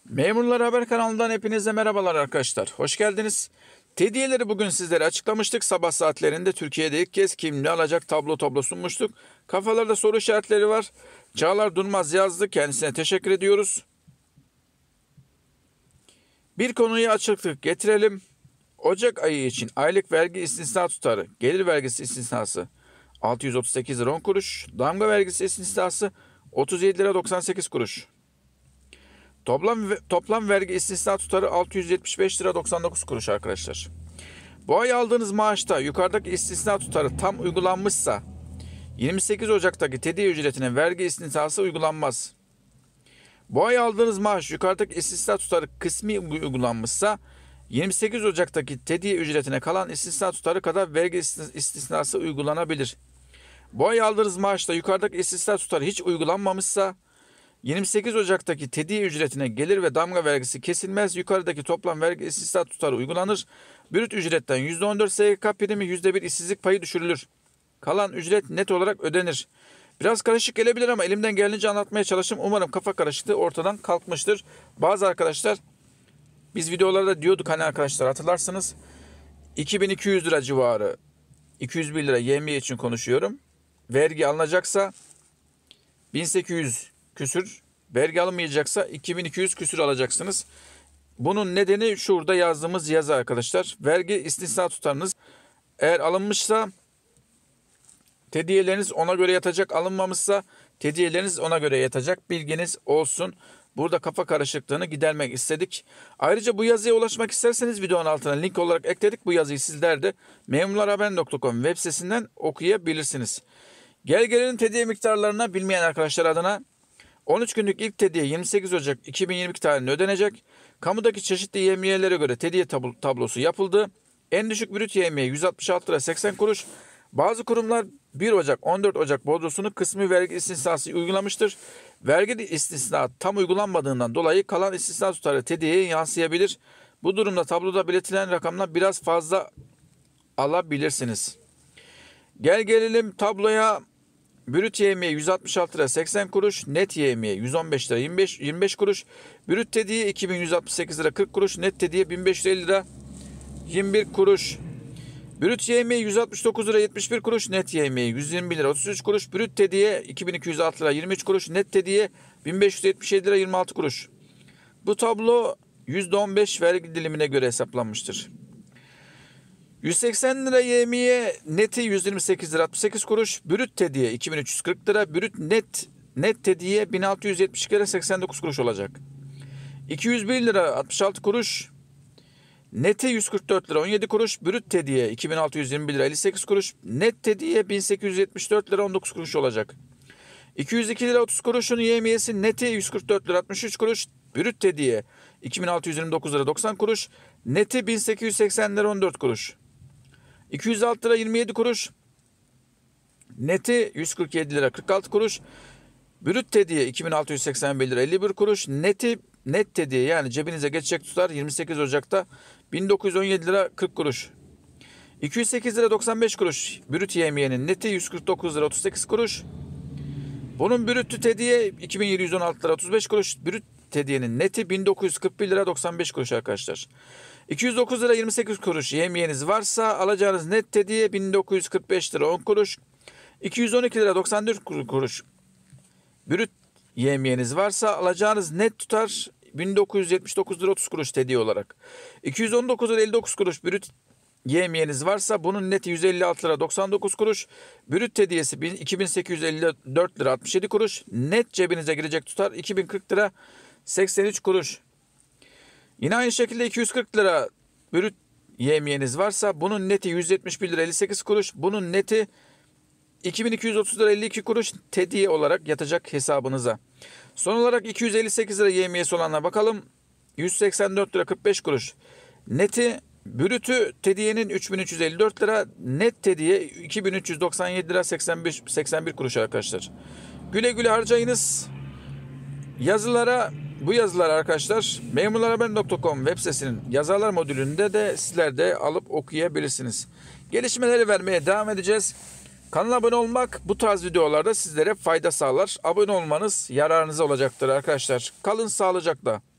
Memurlar Haber kanalından hepinize merhabalar arkadaşlar. Hoş geldiniz. Tediyeleri bugün sizlere açıklamıştık. Sabah saatlerinde Türkiye'de ilk kez kimliği alacak tablo sunmuştuk. Kafalarda soru işaretleri var. Çağlar Durmaz yazdı. Kendisine teşekkür ediyoruz. Bir konuyu açıklık getirelim. Ocak ayı için aylık vergi istisna tutarı, gelir vergisi istisnası 638 lira 10 kuruş, damga vergisi istisnası 37 lira 98 kuruş. Toplam vergi istisna tutarı 675 lira 99 kuruş arkadaşlar. Bu ay aldığınız maaşta yukarıdaki istisna tutarı tam uygulanmışsa 28 Ocak'taki tediye ücretine vergi istisnası uygulanmaz. Bu ay aldığınız maaş yukarıdaki istisna tutarı kısmi uygulanmışsa 28 Ocak'taki tediye ücretine kalan istisna tutarı kadar vergi istisnası uygulanabilir. Bu ay aldığınız maaşta yukarıdaki istisna tutarı hiç uygulanmamışsa 28 Ocak'taki tediye ücretine gelir ve damga vergisi kesilmez. Yukarıdaki toplam vergi istisna tutarı uygulanır. Brüt ücretten %14 SGK primi, %1 işsizlik payı düşürülür. Kalan ücret net olarak ödenir. Biraz karışık gelebilir ama elimden geldiğince anlatmaya çalıştım. Umarım kafa karışıklığı ortadan kalkmıştır. Bazı arkadaşlar biz videolarda diyorduk hani arkadaşlar hatırlarsınız. 2200 lira civarı 201 lira yevmiye için konuşuyorum. Vergi alınacaksa 1800 küsür, vergi alınmayacaksa 2200 küsür alacaksınız. Bunun nedeni şurada yazdığımız yazı arkadaşlar. Vergi istisna tutarınız eğer alınmışsa tediyeleriniz ona göre yatacak, alınmamışsa tediyeleriniz ona göre yatacak. Bilginiz olsun. Burada kafa karışıklığını gidermek istedik. Ayrıca bu yazıya ulaşmak isterseniz videonun altına link olarak ekledik. Bu yazıyı sizler de memurlarhaber.com web sitesinden okuyabilirsiniz. Gelelim tediye miktarlarına bilmeyen arkadaşlar adına. 13 günlük ilk tediye 28 Ocak 2022 tarihinde ödenecek. Kamudaki çeşitli yevmiyelere göre tediye tablosu yapıldı. En düşük brüt yevmiye 166 lira 80 kuruş. Bazı kurumlar 1 Ocak 14 Ocak bordrosunu kısmi vergi istisnası uygulamıştır. Vergi istisna tam uygulanmadığından dolayı kalan istisna tutarı tediyeye yansıyabilir. Bu durumda tabloda belirtilen rakamdan biraz fazla alabilirsiniz. Gelelim tabloya. Brüt yevmiye 166 lira 80 kuruş, net yevmiye 115 lira 25 kuruş, brüt tediye 2168 lira 40 kuruş, net tediye 1550 lira 21 kuruş. Brüt yevmiye 169 lira 71 kuruş, net yevmiye 121 lira 33 kuruş, brüt tediye 2206 lira 23 kuruş, net tediye 1577 lira 26 kuruş. Bu tablo %15 vergi dilimine göre hesaplanmıştır. 180 lira yevmiye, neti 128 lira 68 kuruş, brüt tediye 2340 lira, brüt net tediye 1672 lira 89 kuruş olacak. 201 lira 66 kuruş, neti 144 lira 17 kuruş, brüt tediye 2621 lira 58 kuruş, net tediye 1874 lira 19 kuruş olacak. 202 lira 30 kuruşun yevmiyesi, neti 144 lira 63 kuruş, brüt tediye 2629 lira 90 kuruş, neti 1880 lira 14 kuruş. 206 lira 27 kuruş, neti 147 lira 46 kuruş, brüt tediye 2681 lira 51 kuruş, net tediye yani cebinize geçecek tutar 28 Ocak'ta 1917 lira 40 kuruş. 208 lira 95 kuruş brüt yevmiyenin, neti 149 lira 38 kuruş. Bunun brütü tediye 2716 lira 35 kuruş, brüt tediyenin neti 1941 lira 95 kuruş arkadaşlar. 209 lira 28 kuruş yevmiyeniz varsa alacağınız net tediye 1945 lira 10 kuruş. 212 lira 94 kuruş brüt yevmiyeniz varsa alacağınız net tutar 1979 lira 30 kuruş tediye olarak. 219 lira 59 kuruş brüt yevmiyeniz varsa bunun neti 156 lira 99 kuruş. Brüt tediyesi 2854 lira 67 kuruş. Net cebinize girecek tutar 2040 lira 83 kuruş. Yine aynı şekilde 240 lira brüt yevmiyeniz varsa bunun neti 171 lira 58 kuruş. Bunun neti 2230 lira 52 kuruş tediye olarak yatacak hesabınıza. Son olarak 258 lira yevmiyesi olanlara bakalım. 184 lira 45 kuruş. Neti brütü tediyenin 3354 lira, net tediye 2397 lira 81 kuruş arkadaşlar. Güle güle harcayınız. Bu yazılar arkadaşlar memurlarhaber.com web sitesinin yazarlar modülünde de sizler de alıp okuyabilirsiniz. Gelişmeleri vermeye devam edeceğiz. Kanala abone olmak bu tarz videolarda sizlere fayda sağlar. Abone olmanız yararınıza olacaktır arkadaşlar. Kalın sağlıcakla.